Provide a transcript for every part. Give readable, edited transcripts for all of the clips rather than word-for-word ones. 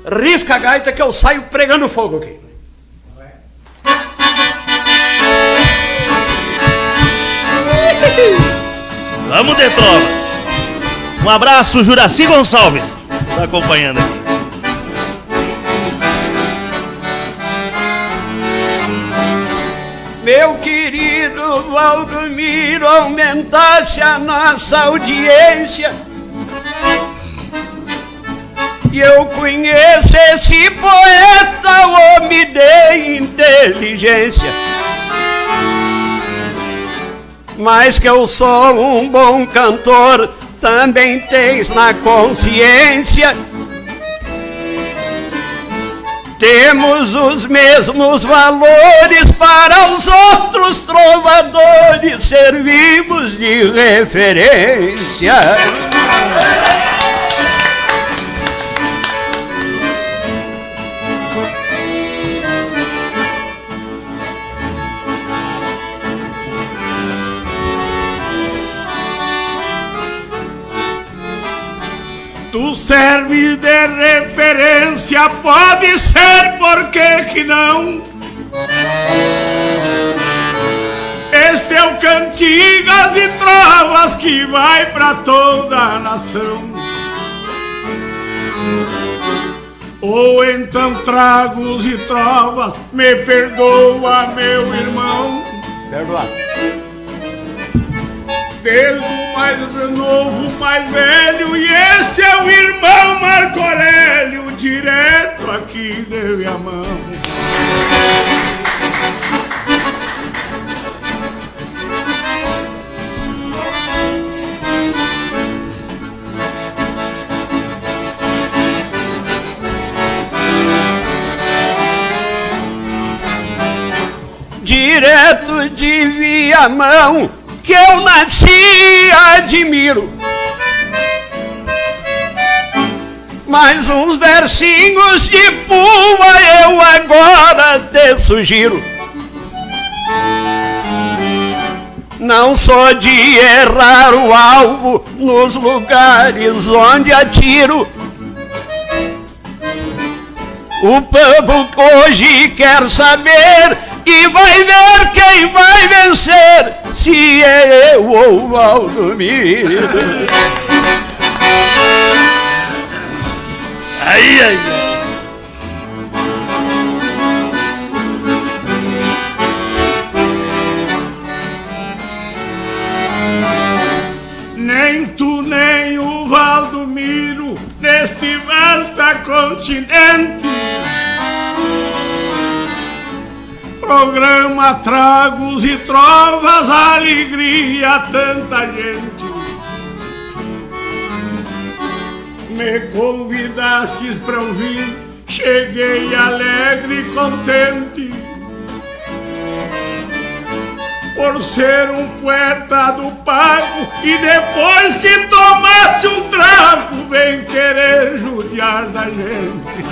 risca a gaita que eu saio pregando fogo aqui. Vamos de trova. Um abraço, Juraci Gonçalves, tá acompanhando aqui. Meu querido Valdomiro, aumentasse a nossa audiência. E eu conheço esse poeta, homem de inteligência. Mas que eu sou um bom cantor, também tens na consciência. Temos os mesmos valores, para os outros trovadores servimos de referência. Tu serve de referência, pode ser, por que não? Este é o Cantigas e Trovas que vai pra toda a nação. Ou então Tragos e Trovas, me perdoa, meu irmão. Perdoa. Desde o mais novo, o mais velho, e esse é o irmão Marco Aurélio, direto aqui de Viamão. Direto de Viamão, que eu nasci e admiro. Mais uns versinhos de pua eu agora te sugiro. Não sou de errar o alvo nos lugares onde atiro. O povo hoje quer saber e vai ver quem vai vencer, se é eu ou o Valdomiro. Aí, aí. Nem tu nem o Valdomiro neste vasto continente. Programa Tragos e Trovas, alegria a tanta gente. Me convidastes pra ouvir, cheguei alegre e contente. Por ser um poeta do pago, e depois que tomasse um trago, vem querer judiar da gente.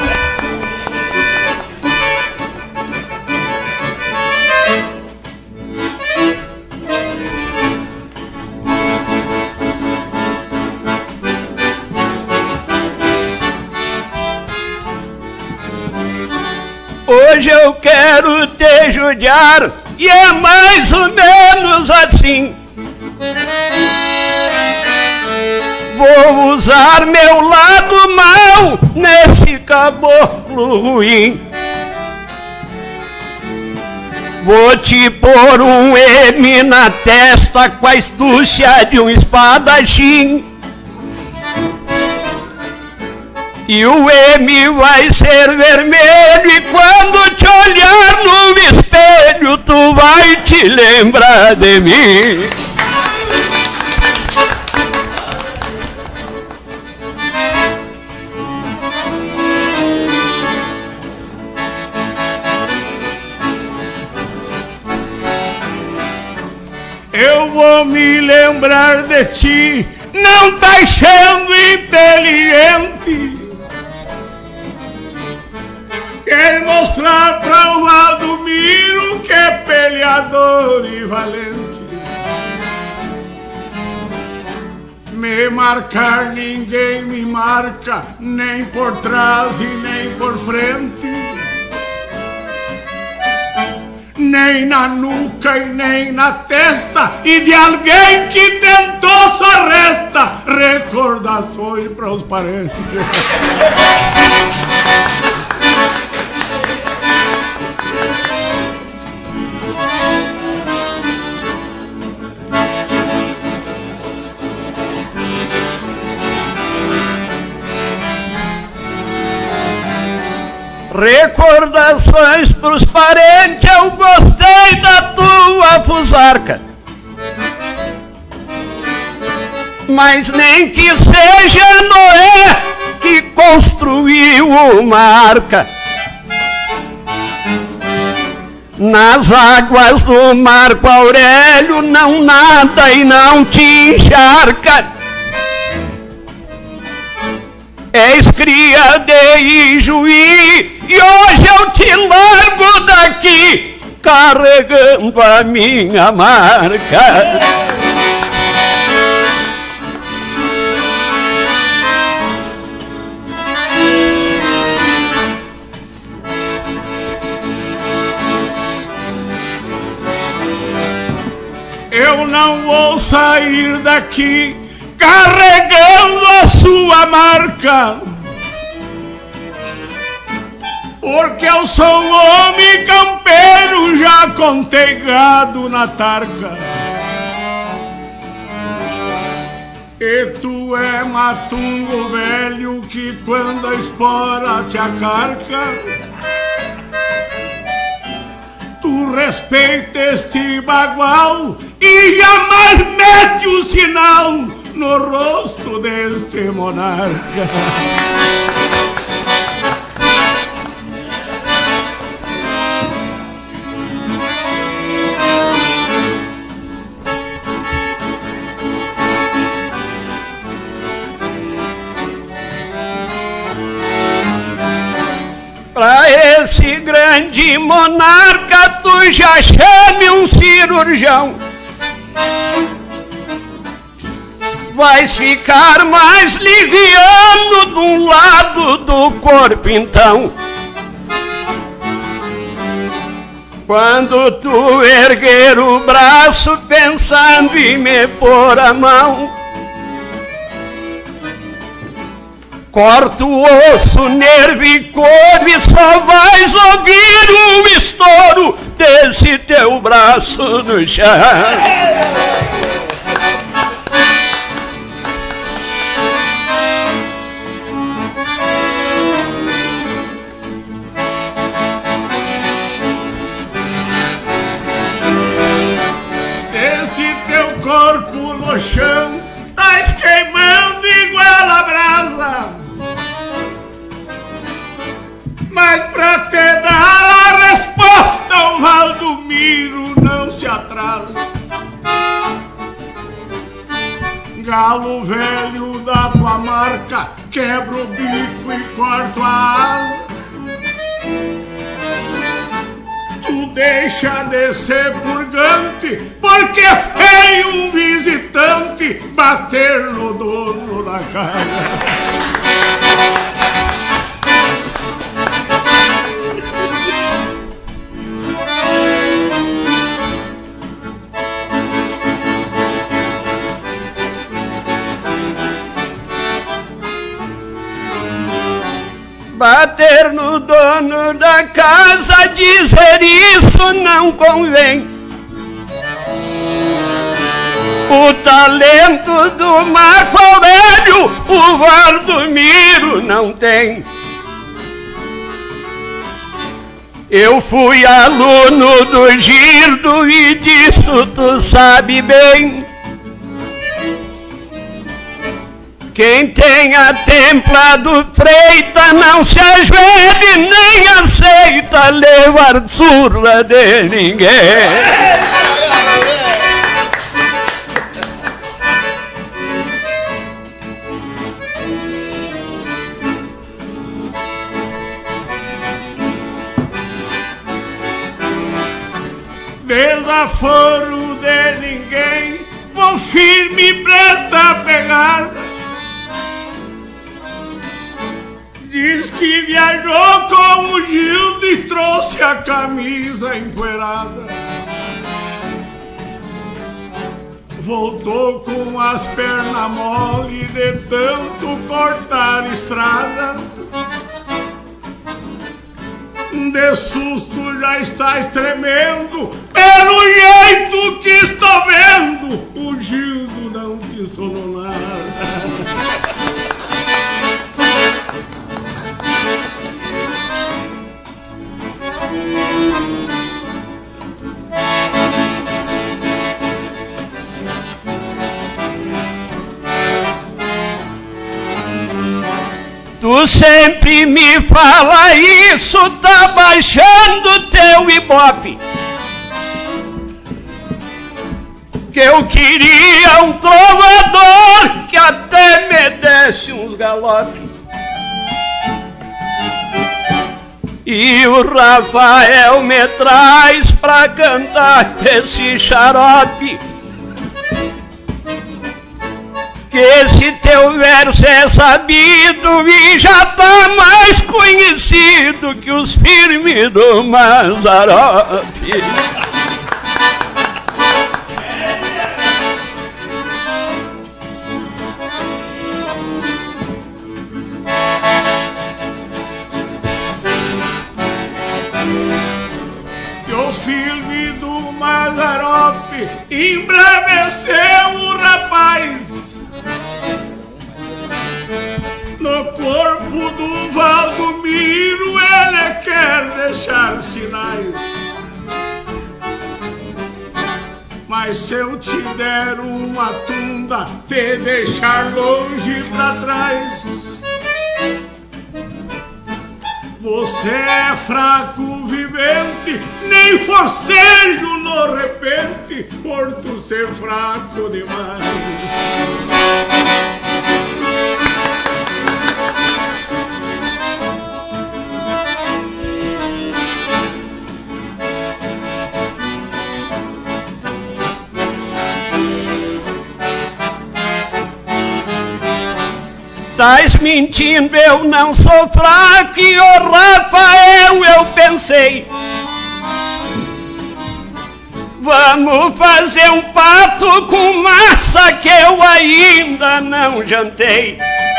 Hoje eu quero te judiar, e é mais ou menos assim. Vou usar meu lado mal nesse caboclo ruim. Vou te pôr um M na testa com a astúcia de um espadachim. E o M vai ser vermelho, e quando te olhar no espelho tu vai te lembrar de mim. Eu vou me lembrar de ti, não tá achando inteligente. Quer mostrar pra o Valdomiro que é peleador e valente. Me marcar ninguém me marca, nem por trás e nem por frente, nem na nuca e nem na testa, e de alguém que tentou só resta recordações para os parentes. Recordações pros parentes, eu gostei da tua fusarca, mas nem que seja Noé que construiu uma arca. Nas águas do Marco Aurélio não nada e não te encharca. És cria de Ijuí e hoje eu te largo daqui carregando a minha marca. Eu não vou sair daqui carregando a sua marca, porque eu sou um homem campeiro, já contei gado na tarca. E tu é matungo velho que quando a espora te acarca, tu respeita este bagual e jamais mete o sinal no rosto deste monarca. Pra esse grande monarca tu já chame um cirurgião. Vais ficar mais liviano de um lado do corpo então. Quando tu erguer o braço pensando em me pôr a mão, corta o osso, nervo e couro e só vais ouvir o estouro desse teu braço no chão. Este teu corpo no chão tá queimando igual a brasa, mas pra te dar a resposta o Valdomiro não se atrasa. Galo velho da tua marca, quebra o bico e corta a asa. Tu deixa de ser purgante, porque é feio um visitante bater no dono da casa. Bater no dono da casa, dizer isso não convém. O talento do Marco Aurélio o Valdomiro não tem. Eu fui aluno do Girdo e disso tu sabe bem. Quem tem a templa do Freita não se ajoelhe nem aceita levar surra de ninguém. Desaforo de ninguém, vou no firme presta pegada. Diz que viajou com o Gildo e trouxe a camisa empoeirada. Voltou com as pernas mole de tanto cortar estrada. De susto já estás tremendo, pelo jeito que estou vendo, o Gildo não te sonou nada. Tu sempre me fala isso, tá baixando teu ibope. Que eu queria um trovador que até me desse uns galopes. E o Rafael me traz pra cantar esse xarope. Que esse teu verso é sabido e já tá mais conhecido que os firmes do Mazzaropi. Que o filme do Mazzaropi embraveceu o rapaz. No corpo do Valdomiro ele quer deixar sinais. Mas se eu te der uma tunda, te deixar longe pra trás. Você é fraco vivente, nem forcejo no repente, por tu ser fraco demais. Estás mentindo, eu não sou fraco e o Rafael eu pensei. Vamos fazer um pato com massa que eu ainda não jantei.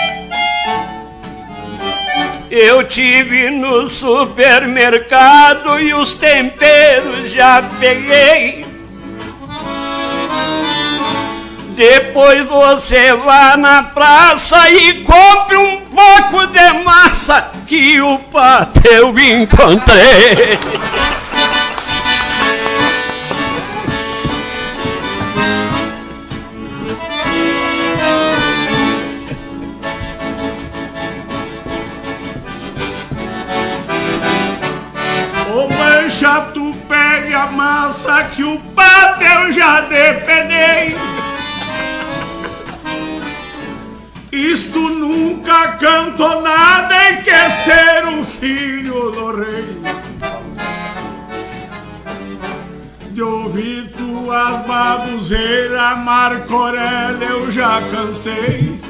Eu tive no supermercado e os temperos já peguei. Depois você vá na praça e compre um pouco de massa que o pato eu encontrei. Ô mancha, tu pegue a massa que o pato eu já depenei. Isto nunca cantou nada e quer ser o filho do rei. De ouvir tuas babuzeiras, Marco Aurélio, eu já cansei.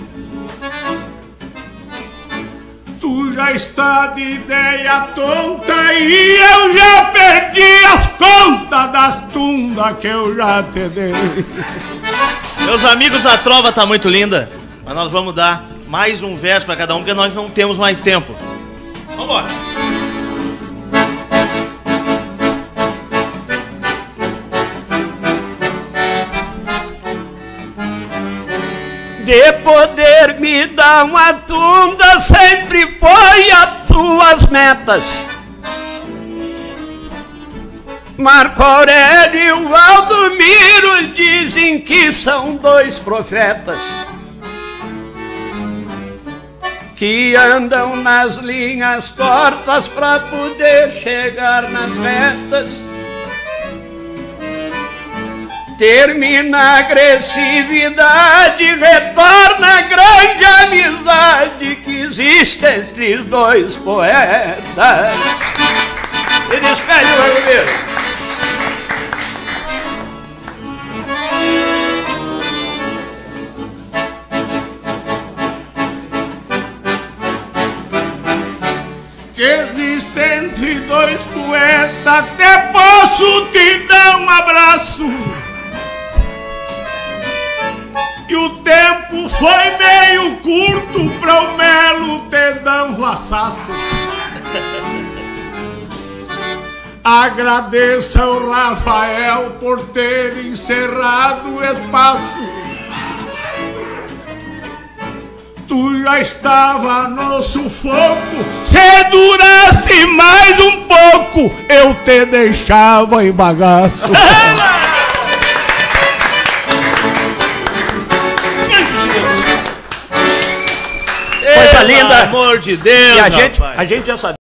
Tu já está de ideia tonta e eu já perdi as contas das tundas que eu já te dei. Meus amigos, a trova tá muito linda. Mas nós vamos dar mais um verso para cada um, porque nós não temos mais tempo. Vamos embora. De poder me dar uma tunda sempre foi as tuas metas. Marco Aurélio e o Valdomiro dizem que são dois profetas que andam nas linhas tortas para poder chegar nas retas. Termina a agressividade, retorna a grande amizade que existe entre os dois poetas. E despede o Valdomiro. que existe entre dois poetas, até posso te dar um abraço. E o tempo foi meio curto pra o Melo te dar um laçaço. Agradeça ao Rafael por ter encerrado o espaço. Tu já estava no sufoco, se durasse mais um pouco, eu te deixava em bagaço. Coisa linda. Pelo amor de Deus, E a gente já sabia.